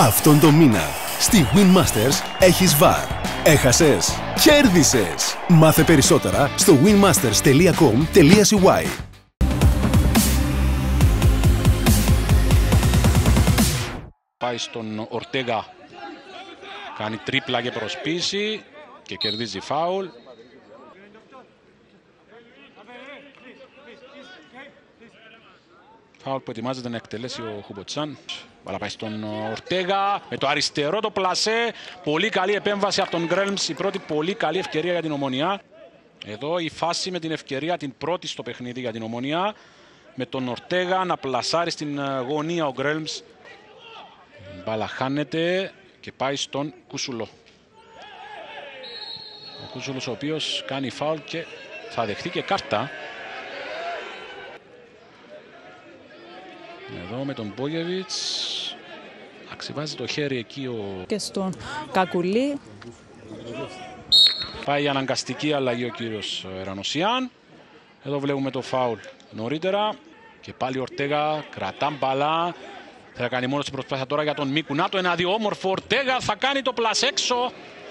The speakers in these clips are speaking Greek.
Αυτόν τον μήνα στη Win Masters έχεις VAR. Έχασες, κέρδισες. Μάθε περισσότερα στο winmasters.com.cy. Πάει στον Ορτέγα, κάνει τρίπλα και προσποίηση και κερδίζει φάουλ. Φάουλ που ετοιμάζεται να εκτελέσει ο Χουμποτσάν. Μπάλα πάει στον Ορτέγα με το αριστερό το πλασέ. Πολύ καλή επέμβαση από τον Γκρέλμς. Η πρώτη πολύ καλή ευκαιρία για την Ομονία. Εδώ η φάση με την ευκαιρία την πρώτη στο παιχνίδι για την Ομονία. Με τον Ορτέγα να πλασάρει στην γωνία ο Γκρέλμς. Μπάλα χάνεται και πάει στον Κούσουλο. Ο Κούσουλος ο οποίος κάνει φάουλ και θα δεχτεί και κάρτα. Εδώ με τον Μπόγεβιτς αξιβάζει το χέρι εκεί ο... Και στον Κακουλή. Πάει η αναγκαστική αλλαγή ο κύριος Ρανοσιάν. Εδώ βλέπουμε το φάουλ νωρίτερα. Και πάλι ο Ορτέγα κρατά μπαλά. Θα κάνει μόνο την προσπάθεια τώρα για τον Μίκου. Να το ένα διόμορφο Ορτέγα θα κάνει το πλας έξω.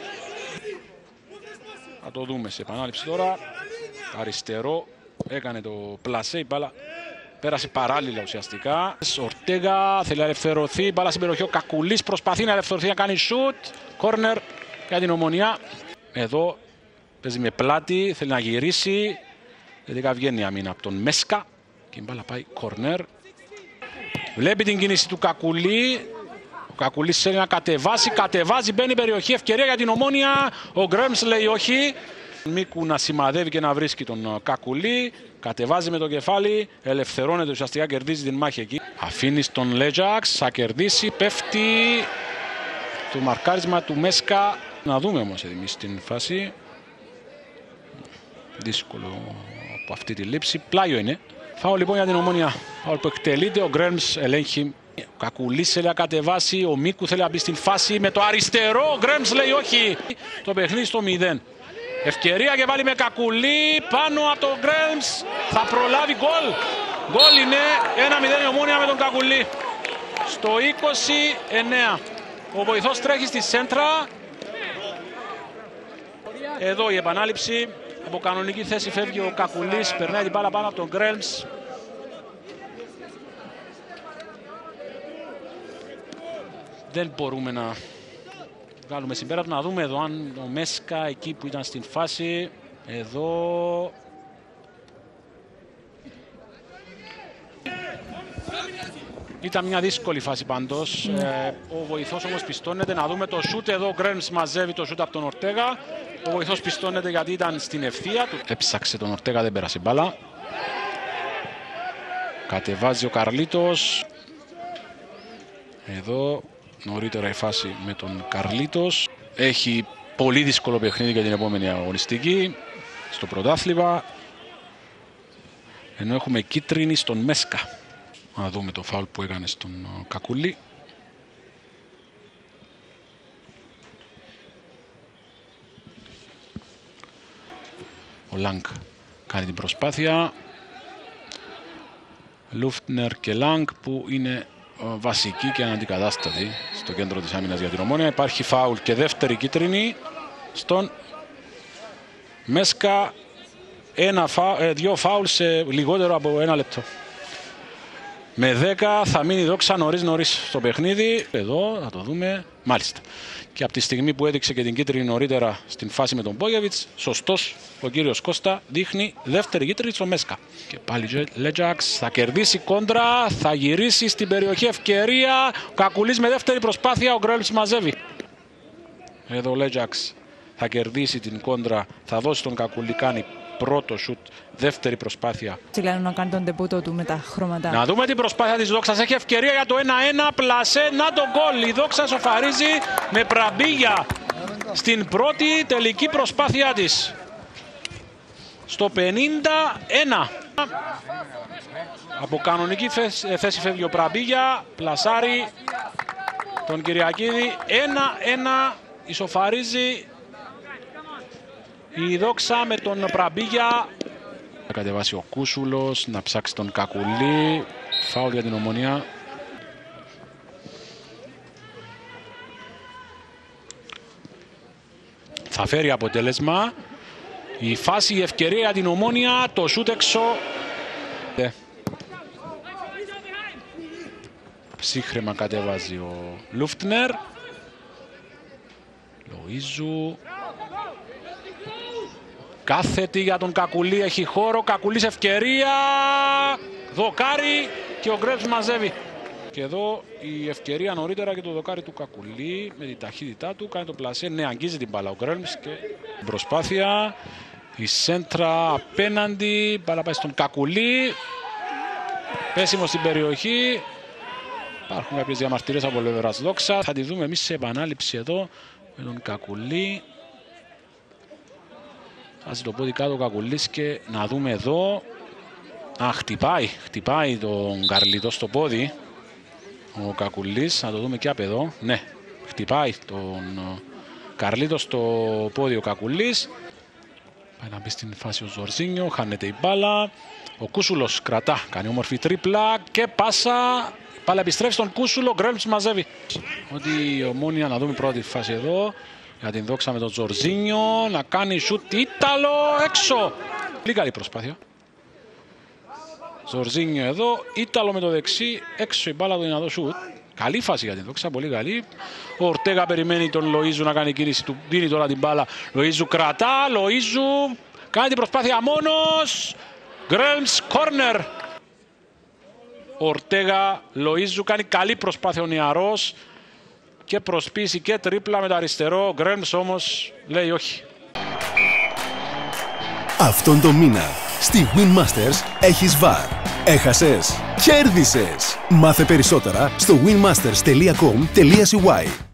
Θα το δούμε σε επανάληψη τώρα. Αριστερό έκανε το πλασέ, η μπάλα πέρασε παράλληλα ουσιαστικά. Ορτέγα θέλει να ελευθερωθεί, μπάλα στην περιοχή. Ο Κακουλής προσπαθεί να ελευθερωθεί, να κάνει σουτ. Κόρνερ για την Ομονία. Εδώ παίζει με πλάτη, θέλει να γυρίσει. Τελικά βγαίνει η άμυνα από τον Μέσκα. Και η μπάλα πάει κόρνερ. Βλέπει την κίνηση του Κακουλή. Ο Κακουλής θέλει να κατεβάζει, μπαίνει η περιοχή, ευκαιρία για την Ομόνια. Ο Γκρέμς λέει όχι. Μίκου να σημαδεύει και να βρίσκει τον Κακουλή. Κατεβάζει με το κεφάλι, ελευθερώνεται ουσιαστικά, κερδίζει την μάχη εκεί. Αφήνει στον Λέτζαξ, θα κερδίσει, πέφτει το μαρκάρισμα του Μέσκα. Να δούμε όμως εμείς την φάση. Δύσκολο από αυτή τη λήψη, πλάγιο είναι. Φάουλ λοιπόν για την Ομόνια. Φάουλ που εκτελείται, ο Γκρέμς ελέγχει. Ο Κακουλής θέλει να κατεβάσει, ο Μίκου θέλει να μπει στην φάση με το αριστερό. Ο Γκρέμς λέει όχι. Το παιχνίδι στο 0. Ευκαιρία και βάλει με Κακουλή πάνω από τον Γκρέμς. Θα προλάβει γκολ. Γκολ είναι 1-0 η Ομόνια με τον Κακουλή. Στο 29. Ο βοηθός τρέχει στη σέντρα. Εδώ η επανάληψη. Από κανονική θέση φεύγει ο Κακουλής. Περνάει την μπάλα πάνω από τον Γκρέμς. Δεν μπορούμε να βγάλουμε συμπέρασμα. Να δούμε εδώ αν ο Μέσκα εκεί που ήταν στην φάση. Εδώ ήταν μια δύσκολη φάση πάντως. Ο βοηθός όμως πιστώνεται. Να δούμε το σούτ. Εδώ ο Γκρέμς μαζεύει το σούτ από τον Ορτέγα. Ο βοηθός πιστώνεται γιατί ήταν στην ευθεία του. Έψαξε τον Ορτέγα, δεν πέρασε μπάλα. Κατεβάζει ο Καρλίτος. Εδώ νωρίτερα η φάση με τον Καρλίτος. Έχει πολύ δύσκολο παιχνίδι για την επόμενη αγωνιστική στο πρωτάθλημα. Ενώ έχουμε κίτρινη στον Μέσκα. Να δούμε το φάουλ που έκανε στον Κακουλή. Ο Λάγκ κάνει την προσπάθεια. Λούφτνερ και Λάγκ που είναι βασική και αναντικατάστατη στο κέντρο της άμυνας για την Ομόνια. Υπάρχει φάουλ και δεύτερη κίτρινη στον Μέσκα. Δύο φάουλ σε λιγότερο από ένα λεπτό. Με 10 θα μείνει η Δόξα νωρίς στο παιχνίδι. Εδώ θα το δούμε. Μάλιστα. Και από τη στιγμή που έδειξε και την κίτρινη νωρίτερα στην φάση με τον Μπόγεβιτς, σωστός ο κύριος Κώστα δείχνει δεύτερη κίτρινη στο Μέσκα. Και πάλι Λέτζαξ θα κερδίσει κόντρα, θα γυρίσει στην περιοχή, ευκαιρία. Ο Κακουλής με δεύτερη προσπάθεια, ο Γκρέλμς μαζεύει. Εδώ ο Λέτζαξ θα κερδίσει την κόντρα, θα δώσει τον Κακουλή, κάνει πρώτο σουτ, δεύτερη προσπάθεια. Λένε να κάνει τον τεπούτο του με τα χρώματα. Να δούμε την προσπάθεια της Δόξας. Έχει ευκαιρία για το 1-1. Πλασέ, να το γκολ. Η Δόξα σοφαρίζει με Πραμπίγια στην πρώτη τελική προσπάθειά της. Στο 51. Από κανονική θέση φεύγει ο Πραμπίγια. Πλασάρει τον Κυριακίδη. 1-1. Ισοφαρίζει η Δόξα με τον Πραμπίγια. Θα κατεβάσει ο Κούσουλος, να ψάξει τον Κακουλή. Φάουλ για την Ομονία. θα φέρει αποτέλεσμα. Η φάση, η ευκαιρία για την Ομόνοια, το σούτ έξω. Ψύχρεμα κατέβαζε ο Λούφτνερ. Λοΐζου. Κάθετη για τον Κακουλή, έχει χώρο. Κακουλής ευκαιρία. Δοκάρι και ο Γκρέμς μαζεύει. Και εδώ η ευκαιρία νωρίτερα και το δοκάρι του Κακουλή με τη ταχύτητά του. Κάνει το πλασέ. Ναι, αγγίζει την μπάλα ο Γκρέμς και προσπάθεια. Η σέντρα απέναντι. Μπάλα πάει στον Κακουλή. Πέσιμο στην περιοχή. Υπάρχουν κάποιες διαμαρτυρίες από πλευράς Δόξα. Θα τη δούμε εμείς σε επανάληψη εδώ με τον Κακουλή. Βάζει το πόδι κάτω ο Κακουλής και να δούμε εδώ. Χτυπάει τον Καρλίτο στο πόδι ο Κακουλής. Να το δούμε και από εδώ. Ναι, χτυπάει τον Καρλίτο στο πόδι ο Κακουλής. Πάει να μπει στην φάση ο Ζορζίνιο, χάνεται η μπάλα. Ο Κούσουλος κρατά, κάνει όμορφη τρίπλα και πάσα. Πάλι επιστρέφει στον Κούσουλο, Γκρέμς μαζεύει. Ότι η Ομόνοια, να δούμε πρώτη φάση εδώ. Για την Δόξα με τον Ζορζίνιο, να κάνει σούτ Ήταλο έξω. Πολύ καλή προσπάθεια. Ζορζίνιο εδώ, Ήταλο με το δεξί, έξω η μπάλα του δυνατό σούτ. Καλή φάση για την Δόξα, πολύ καλή. Ο Ορτέγα περιμένει τον Λοΐζου να κάνει κίνηση, του δίνει τώρα την μπάλα. Λοΐζου κρατά, Λοΐζου κάνει την προσπάθεια μόνος. Γκρέμς, κόρνερ. Ορτέγα, Λοΐζου κάνει καλή προσπάθεια ο νεαρός. Και προσπίση και τρίπλα με το αριστερό. Γκρέμς όμως λέει όχι. Αυτόν τον μήνα στη Win Masters έχεις βαρ. Έχασες, κέρδισες. Μάθε περισσότερα στο winmasters.com.cy.